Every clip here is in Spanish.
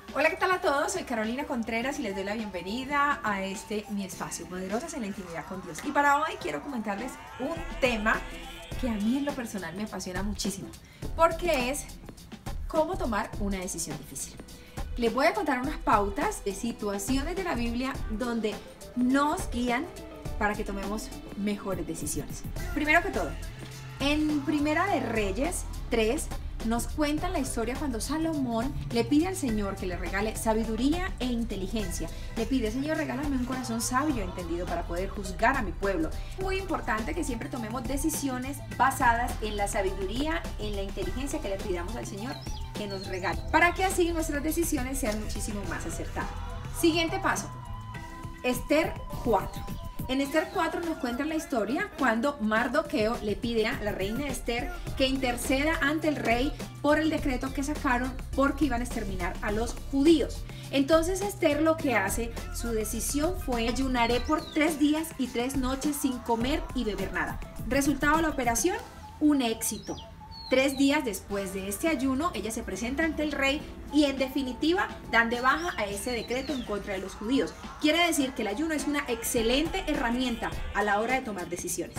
Hola, ¿qué tal a todos? Soy Carolina Contreras y les doy la bienvenida a mi espacio, Poderosas en la Intimidad con Dios. Y para hoy quiero comentarles un tema que a mí en lo personal me apasiona muchísimo, porque es cómo tomar una decisión difícil. Les voy a contar unas pautas de situaciones de la Biblia donde nos guían para que tomemos mejores decisiones. Primero que todo, en Primera de Reyes 3 nos cuentan la historia cuando Salomón le pide al Señor que le regale sabiduría e inteligencia. Le pide: Señor, regálame un corazón sabio e entendido para poder juzgar a mi pueblo. Muy importante que siempre tomemos decisiones basadas en la sabiduría, en la inteligencia que le pidamos al Señor que nos regale, para que así nuestras decisiones sean muchísimo más acertadas. Siguiente paso, Esther 4. En Esther 4 nos cuentan la historia cuando Mardoqueo le pide a la reina Esther que interceda ante el rey por el decreto que sacaron porque iban a exterminar a los judíos. Entonces Esther lo que hace, su decisión fue: ayunaré por 3 días y 3 noches sin comer y beber nada. Resultado de la operación: un éxito. 3 días después de este ayuno, ella se presenta ante el rey y en definitiva dan de baja a ese decreto en contra de los judíos. Quiere decir que el ayuno es una excelente herramienta a la hora de tomar decisiones.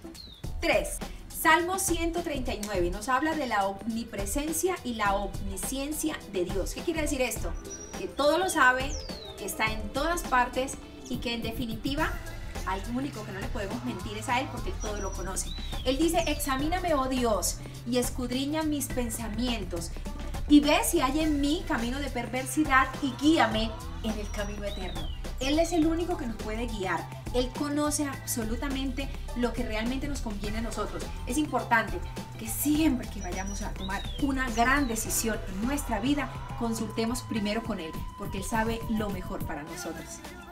3. Salmo 139 nos habla de la omnipresencia y la omnisciencia de Dios. ¿Qué quiere decir esto? Que todo lo sabe, que está en todas partes y que en definitiva al único que no le podemos mentir es a Él, porque Él todo lo conoce. Él dice: examíname, oh Dios, y escudriña mis pensamientos, y ve si hay en mí camino de perversidad y guíame en el camino eterno. Él es el único que nos puede guiar. Él conoce absolutamente lo que realmente nos conviene a nosotros. Es importante que siempre que vayamos a tomar una gran decisión en nuestra vida, consultemos primero con Él, porque Él sabe lo mejor para nosotros.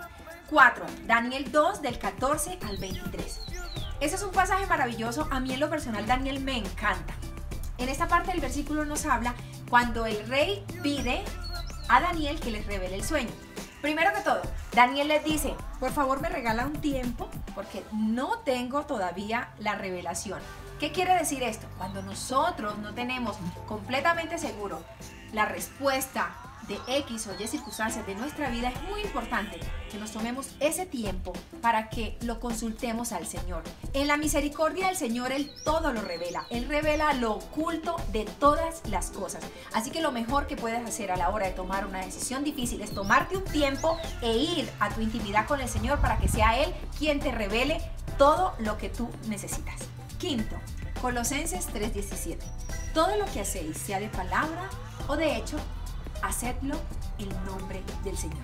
4. Daniel 2 del 14 al 23. Ese es un pasaje maravilloso. A mí en lo personal Daniel me encanta. En esta parte del versículo nos habla cuando el rey pide a Daniel que les revele el sueño. Primero que todo, Daniel les dice: por favor, me regala un tiempo porque no tengo todavía la revelación. ¿Qué quiere decir esto? Cuando nosotros no tenemos completamente seguro la respuesta de X o Y circunstancias de nuestra vida, es muy importante que nos tomemos ese tiempo para que lo consultemos al Señor. En la misericordia del Señor, Él todo lo revela. Él revela lo oculto de todas las cosas. Así que lo mejor que puedes hacer a la hora de tomar una decisión difícil es tomarte un tiempo e ir a tu intimidad con el Señor para que sea Él quien te revele todo lo que tú necesitas. 5. Colosenses 3:17. Todo lo que hacéis, sea de palabra o de hecho, hacedlo en nombre del Señor.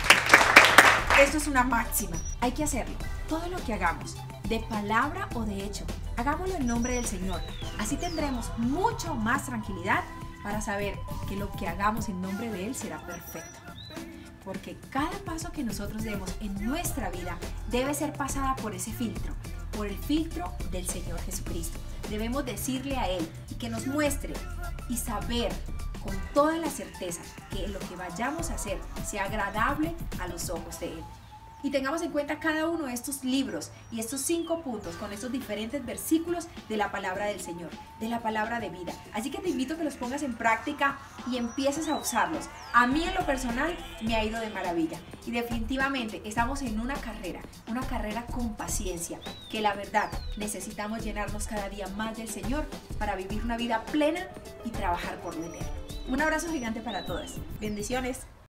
Esto es una máxima. Hay que hacerlo. Todo lo que hagamos, de palabra o de hecho, hagámoslo en nombre del Señor. Así tendremos mucho más tranquilidad para saber que lo que hagamos en nombre de Él será perfecto. Porque cada paso que nosotros demos en nuestra vida debe ser pasada por ese filtro, por el filtro del Señor Jesucristo. Debemos decirle a Él que nos muestre y saber con toda la certeza que lo que vayamos a hacer sea agradable a los ojos de Él. Y tengamos en cuenta cada uno de estos libros y estos 5 puntos con estos diferentes versículos de la palabra del Señor, de la palabra de vida. Así que te invito a que los pongas en práctica y empieces a usarlos. A mí en lo personal me ha ido de maravilla y definitivamente estamos en una carrera con paciencia, que la verdad necesitamos llenarnos cada día más del Señor para vivir una vida plena y trabajar por lo eterno. Un abrazo gigante para todas. Bendiciones.